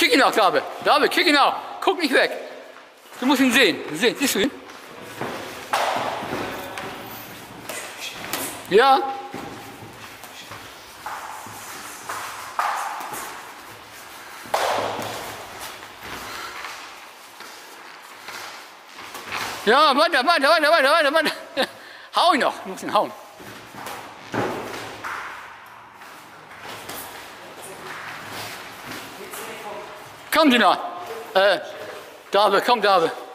Kick ihn auch, David. David, kick ihn auch. Guck nicht weg. Du musst ihn sehen. Siehst du ihn? Ja? Ja, weiter. Hau ihn noch. Du musst ihn hauen. Komm, Dina. David, komm, David.